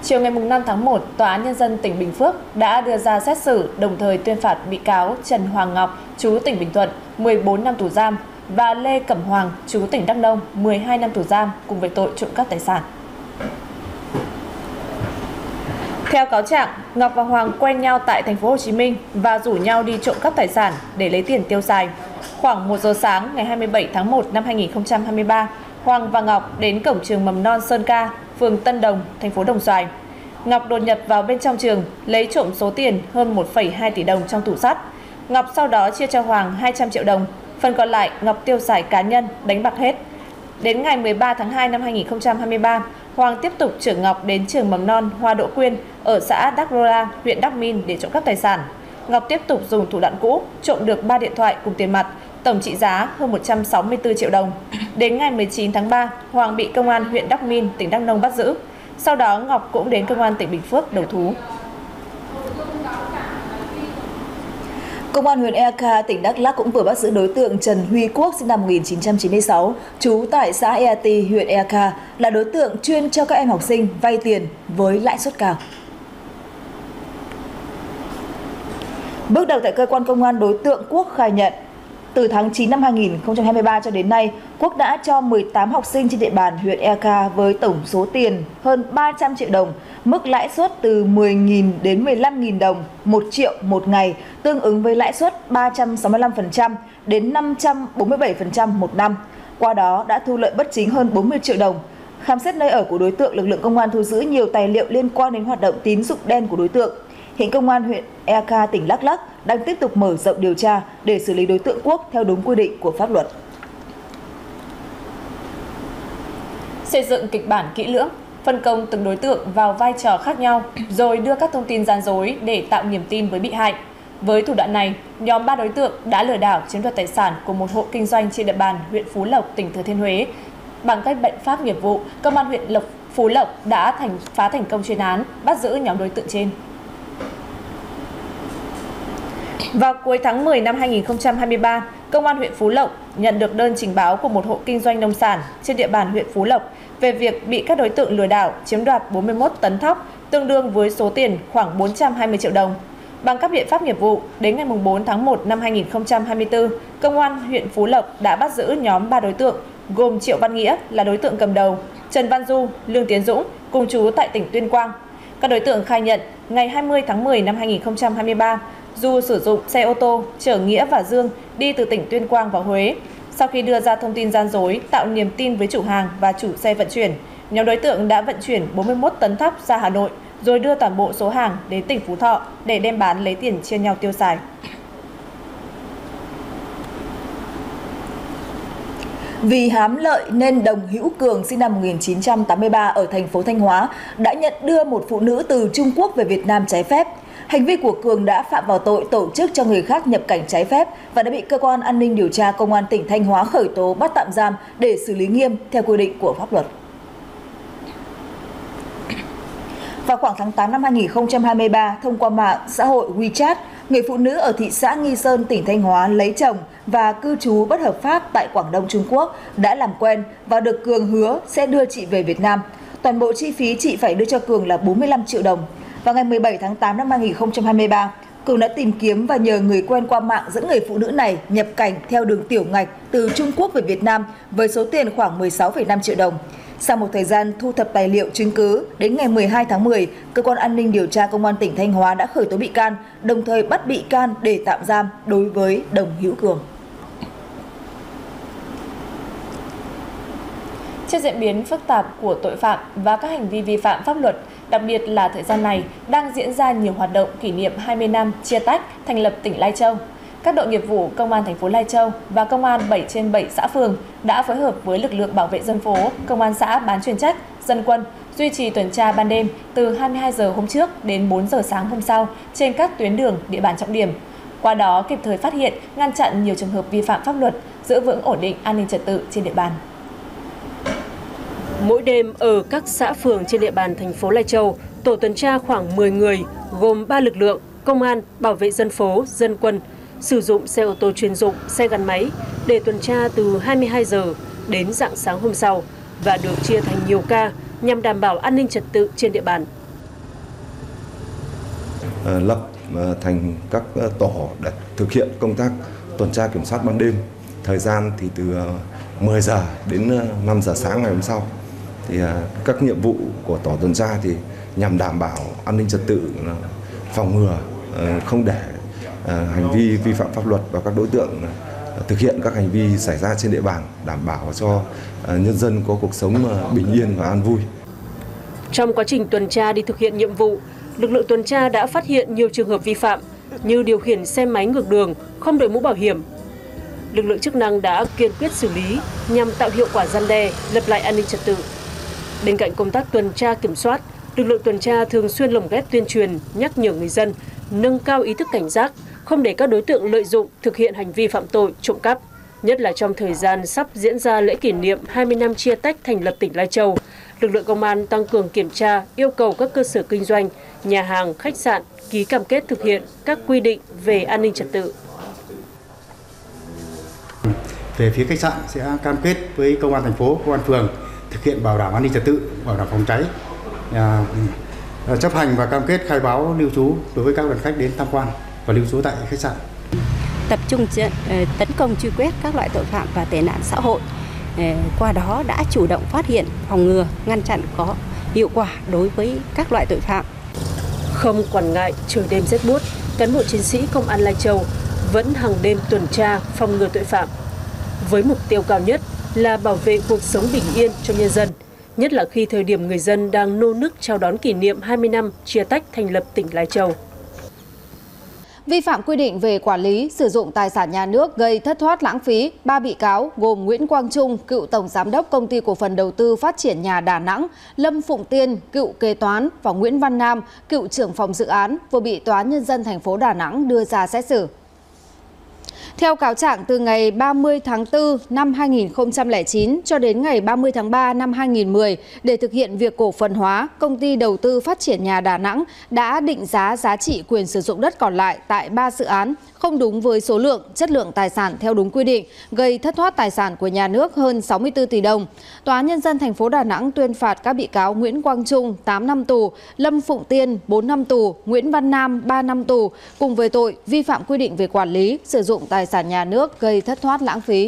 Chiều ngày 5 tháng 1, Tòa án Nhân dân tỉnh Bình Phước đã đưa ra xét xử đồng thời tuyên phạt bị cáo Trần Hoàng Ngọc, chú tỉnh Bình Thuận, 14 năm tù giam và Lê Cẩm Hoàng, chú tỉnh Đắk Nông, 12 năm tù giam cùng với tội trộm cắp tài sản. Theo cáo trạng, Ngọc và Hoàng quen nhau tại thành phố Hồ Chí Minh và rủ nhau đi trộm cắp tài sản để lấy tiền tiêu xài. Khoảng 1 giờ sáng ngày 27 tháng 1 năm 2023, Hoàng và Ngọc đến cổng trường mầm non Sơn Ca, phường Tân Đồng, thành phố Đồng Xoài. Ngọc đột nhập vào bên trong trường, lấy trộm số tiền hơn 1,2 tỷ đồng trong tủ sắt. Ngọc sau đó chia cho Hoàng 200 triệu đồng, phần còn lại Ngọc tiêu xài cá nhân, đánh bạc hết. Đến ngày 13 tháng 2 năm 2023, Hoàng tiếp tục chở Ngọc đến trường mầm non Hoa Đỗ Quyên ở xã Đắk Rô La, huyện Đắk Minh để trộm cắp tài sản. Ngọc tiếp tục dùng thủ đoạn cũ, trộm được 3 điện thoại cùng tiền mặt, tổng trị giá hơn 164 triệu đồng. Đến ngày 19 tháng 3, Hoàng bị công an huyện Đắk Minh, tỉnh Đắk Nông bắt giữ. Sau đó Ngọc cũng đến công an tỉnh Bình Phước đầu thú. Công an huyện Eak, tỉnh Đắk Lắk cũng vừa bắt giữ đối tượng Trần Huy Quốc sinh năm 1996, trú tại xã Eati, huyện Eak, là đối tượng chuyên cho các em học sinh vay tiền với lãi suất cao. Bước đầu tại cơ quan công an, đối tượng Quốc khai nhận từ tháng 9 năm 2023 cho đến nay, Quốc đã cho 18 học sinh trên địa bàn huyện Eak với tổng số tiền hơn 300 triệu đồng, mức lãi suất từ 10.000 đến 15.000 đồng 1 triệu một ngày, tương ứng với lãi suất 365% đến 547% một năm. Qua đó đã thu lợi bất chính hơn 40 triệu đồng. Khám xét nơi ở của đối tượng, lực lượng công an thu giữ nhiều tài liệu liên quan đến hoạt động tín dụng đen của đối tượng. Hiện công an huyện Eak, tỉnh Đắk Lắk đang tiếp tục mở rộng điều tra để xử lý đối tượng Quốc theo đúng quy định của pháp luật. Xây dựng kịch bản kỹ lưỡng, phân công từng đối tượng vào vai trò khác nhau, rồi đưa các thông tin gian dối để tạo niềm tin với bị hại. Với thủ đoạn này, nhóm 3 đối tượng đã lừa đảo chiếm đoạt tài sản của một hộ kinh doanh trên địa bàn huyện Phú Lộc, tỉnh Thừa Thiên Huế. Bằng các biện pháp nghiệp vụ, công an huyện Phú Lộc đã phá thành công chuyên án, bắt giữ nhóm đối tượng trên. Vào cuối tháng 10 năm 2023, Công an huyện Phú Lộc nhận được đơn trình báo của một hộ kinh doanh nông sản trên địa bàn huyện Phú Lộc về việc bị các đối tượng lừa đảo chiếm đoạt 41 tấn thóc, tương đương với số tiền khoảng 420 triệu đồng. Bằng các biện pháp nghiệp vụ, đến ngày 4 tháng 1 năm 2024, Công an huyện Phú Lộc đã bắt giữ nhóm 3 đối tượng, gồm Triệu Văn Nghĩa là đối tượng cầm đầu, Trần Văn Du, Lương Tiến Dũng cùng chú tại tỉnh Tuyên Quang. Các đối tượng khai nhận, ngày 20 tháng 10 năm 2023, Du sử dụng xe ô tô chở Nghĩa và Dương đi từ tỉnh Tuyên Quang vào Huế. Sau khi đưa ra thông tin gian dối, tạo niềm tin với chủ hàng và chủ xe vận chuyển, nhóm đối tượng đã vận chuyển 41 tấn thóc ra Hà Nội, rồi đưa toàn bộ số hàng đến tỉnh Phú Thọ để đem bán lấy tiền chia nhau tiêu xài. Vì hám lợi nên Đồng Hữu Cường sinh năm 1983 ở thành phố Thanh Hóa đã nhận đưa một phụ nữ từ Trung Quốc về Việt Nam trái phép. Hành vi của Cường đã phạm vào tội tổ chức cho người khác nhập cảnh trái phép và đã bị cơ quan an ninh điều tra công an tỉnh Thanh Hóa khởi tố bắt tạm giam để xử lý nghiêm theo quy định của pháp luật. Vào khoảng tháng 8 năm 2023, thông qua mạng xã hội WeChat, người phụ nữ ở thị xã Nghi Sơn, tỉnh Thanh Hóa lấy chồng và cư trú bất hợp pháp tại Quảng Đông, Trung Quốc đã làm quen và được Cường hứa sẽ đưa chị về Việt Nam. Toàn bộ chi phí chị phải đưa cho Cường là 45 triệu đồng. Vào ngày 17 tháng 8 năm 2023, Cường đã tìm kiếm và nhờ người quen qua mạng dẫn người phụ nữ này nhập cảnh theo đường tiểu ngạch từ Trung Quốc về Việt Nam với số tiền khoảng 16,5 triệu đồng. Sau một thời gian thu thập tài liệu chứng cứ, đến ngày 12 tháng 10, Cơ quan An ninh điều tra Công an tỉnh Thanh Hóa đã khởi tố bị can, đồng thời bắt bị can để tạm giam đối với Đồng Hữu Cường. Trước diễn biến phức tạp của tội phạm và các hành vi vi phạm pháp luật, đặc biệt là thời gian này đang diễn ra nhiều hoạt động kỷ niệm 20 năm chia tách thành lập tỉnh Lai Châu. Các đội nghiệp vụ Công an thành phố Lai Châu và Công an 7 trên 7 xã phường đã phối hợp với lực lượng bảo vệ dân phố, Công an xã bán chuyên trách, dân quân duy trì tuần tra ban đêm từ 22 giờ hôm trước đến 4 giờ sáng hôm sau trên các tuyến đường, địa bàn trọng điểm. Qua đó kịp thời phát hiện, ngăn chặn nhiều trường hợp vi phạm pháp luật, giữ vững ổn định an ninh trật tự trên địa bàn. Mỗi đêm ở các xã phường trên địa bàn thành phố Lai Châu, tổ tuần tra khoảng 10 người gồm 3 lực lượng: công an, bảo vệ dân phố, dân quân, sử dụng xe ô tô chuyên dụng, xe gắn máy để tuần tra từ 22 giờ đến rạng sáng hôm sau và được chia thành nhiều ca nhằm đảm bảo an ninh trật tự trên địa bàn. lập thành các tổ để thực hiện công tác tuần tra kiểm soát ban đêm. Thời gian thì từ 10 giờ đến 5 giờ sáng ngày hôm sau. Thì các nhiệm vụ của tổ tuần tra thì nhằm đảm bảo an ninh trật tự, phòng ngừa không để hành vi vi phạm pháp luật và các đối tượng thực hiện các hành vi xảy ra trên địa bàn, đảm bảo cho nhân dân có cuộc sống bình yên và an vui. Trong quá trình tuần tra đi thực hiện nhiệm vụ, lực lượng tuần tra đã phát hiện nhiều trường hợp vi phạm như điều khiển xe máy ngược đường, không đội mũ bảo hiểm. Lực lượng chức năng đã kiên quyết xử lý nhằm tạo hiệu quả răn đe, lập lại an ninh trật tự. Bên cạnh công tác tuần tra kiểm soát, lực lượng tuần tra thường xuyên lồng ghép tuyên truyền, nhắc nhở người dân nâng cao ý thức cảnh giác, không để các đối tượng lợi dụng thực hiện hành vi phạm tội, trộm cắp. Nhất là trong thời gian sắp diễn ra lễ kỷ niệm 20 năm chia tách thành lập tỉnh Lai Châu, lực lượng công an tăng cường kiểm tra, yêu cầu các cơ sở kinh doanh, nhà hàng, khách sạn ký cam kết thực hiện các quy định về an ninh trật tự. Về phía khách sạn sẽ cam kết với công an thành phố, công an phường thực hiện bảo đảm an ninh trật tự, bảo đảm phòng cháy, chấp hành và cam kết khai báo lưu trú đối với các đoàn khách đến tham quan và lưu trú tại khách sạn. Tập trung tấn công truy quét các loại tội phạm và tệ nạn xã hội. Qua đó đã chủ động phát hiện, phòng ngừa, ngăn chặn có hiệu quả đối với các loại tội phạm. Không quản ngại trời đêm rét buốt, cán bộ chiến sĩ công an Lai Châu vẫn hàng đêm tuần tra phòng ngừa tội phạm, với mục tiêu cao nhất là bảo vệ cuộc sống bình yên cho nhân dân, nhất là khi thời điểm người dân đang nô nức chào đón kỷ niệm 20 năm chia tách thành lập tỉnh Lai Châu. Vi phạm quy định về quản lý, sử dụng tài sản nhà nước gây thất thoát lãng phí, 3 bị cáo gồm Nguyễn Quang Trung, cựu Tổng Giám đốc Công ty Cổ phần Đầu tư Phát triển Nhà Đà Nẵng, Lâm Phụng Tiên, cựu kế toán và Nguyễn Văn Nam, cựu trưởng phòng dự án vừa bị Tòa án Nhân dân thành phố Đà Nẵng đưa ra xét xử. Theo cáo trạng, từ ngày 30 tháng 4 năm 2009 cho đến ngày 30 tháng 3 năm 2010, để thực hiện việc cổ phần hóa, Công ty Đầu tư Phát triển Nhà Đà Nẵng đã định giá giá trị quyền sử dụng đất còn lại tại 3 dự án không đúng với số lượng, chất lượng tài sản theo đúng quy định, gây thất thoát tài sản của nhà nước hơn 64 tỷ đồng. Tòa án Nhân dân thành phố Đà Nẵng tuyên phạt các bị cáo Nguyễn Quang Trung 8 năm tù, Lâm Phụng Tiên 4 năm tù, Nguyễn Văn Nam 3 năm tù cùng với tội vi phạm quy định về quản lý, sử dụng tài sản nhà nước gây thất thoát lãng phí.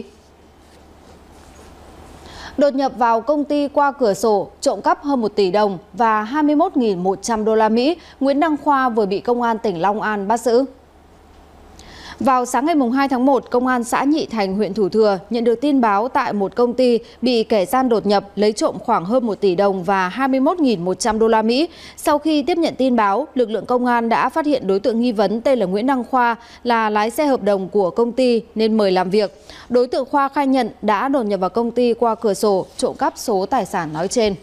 Đột nhập vào công ty qua cửa sổ, trộm cắp hơn 1 tỷ đồng và 21.100 đô la Mỹ, Nguyễn Đăng Khoa vừa bị Công an tỉnh Long An bắt giữ. Vào sáng ngày 2 tháng 1, Công an xã Nhị Thành, huyện Thủ Thừa nhận được tin báo tại một công ty bị kẻ gian đột nhập lấy trộm khoảng hơn 1 tỷ đồng và 21.100 đô la Mỹ. Sau khi tiếp nhận tin báo, lực lượng công an đã phát hiện đối tượng nghi vấn tên là Nguyễn Đăng Khoa là lái xe hợp đồng của công ty nên mời làm việc. Đối tượng Khoa khai nhận đã đột nhập vào công ty qua cửa sổ, trộm cắp số tài sản nói trên.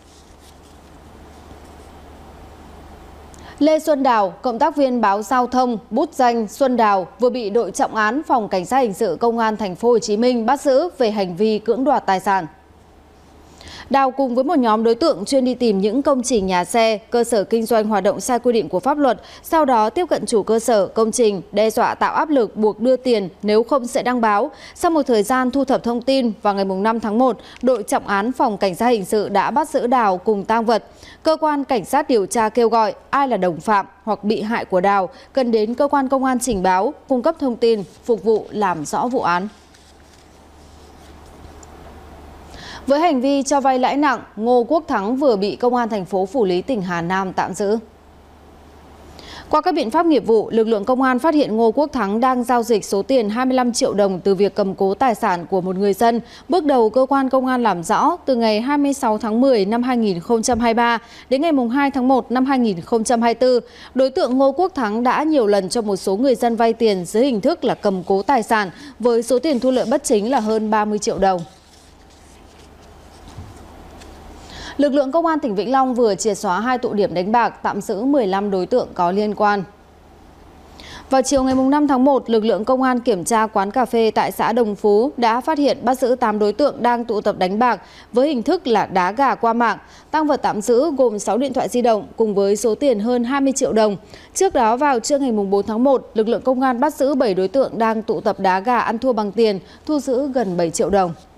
Lê Xuân Đào, cộng tác viên báo giao thông bút danh Xuân Đào vừa bị đội trọng án Phòng Cảnh sát hình sự Công an thành phố Hồ Chí Minh bắt giữ về hành vi cưỡng đoạt tài sản. Đào cùng với một nhóm đối tượng chuyên đi tìm những công trình nhà xe, cơ sở kinh doanh hoạt động sai quy định của pháp luật, sau đó tiếp cận chủ cơ sở, công trình, đe dọa tạo áp lực buộc đưa tiền nếu không sẽ đăng báo. Sau một thời gian thu thập thông tin, vào ngày 5 tháng 1, đội trọng án Phòng Cảnh sát hình sự đã bắt giữ Đào cùng tang vật. Cơ quan cảnh sát điều tra kêu gọi ai là đồng phạm hoặc bị hại của Đào cần đến cơ quan công an trình báo, cung cấp thông tin, phục vụ làm rõ vụ án. Với hành vi cho vay lãi nặng, Ngô Quốc Thắng vừa bị Công an thành phố Phủ Lý, tỉnh Hà Nam tạm giữ. Qua các biện pháp nghiệp vụ, lực lượng công an phát hiện Ngô Quốc Thắng đang giao dịch số tiền 25 triệu đồng từ việc cầm cố tài sản của một người dân. Bước đầu, cơ quan công an làm rõ, từ ngày 26 tháng 10 năm 2023 đến ngày 2 tháng 1 năm 2024, đối tượng Ngô Quốc Thắng đã nhiều lần cho một số người dân vay tiền dưới hình thức là cầm cố tài sản, với số tiền thu lợi bất chính là hơn 30 triệu đồng. Lực lượng công an tỉnh Vĩnh Long vừa triệt xóa 2 tụ điểm đánh bạc, tạm giữ 15 đối tượng có liên quan. Vào chiều ngày 5 tháng 1, lực lượng công an kiểm tra quán cà phê tại xã Đồng Phú đã phát hiện bắt giữ 8 đối tượng đang tụ tập đánh bạc với hình thức là đá gà qua mạng. Tang vật tạm giữ gồm 6 điện thoại di động cùng với số tiền hơn 20 triệu đồng. Trước đó vào trưa ngày 4 tháng 1, lực lượng công an bắt giữ 7 đối tượng đang tụ tập đá gà ăn thua bằng tiền, thu giữ gần 7 triệu đồng.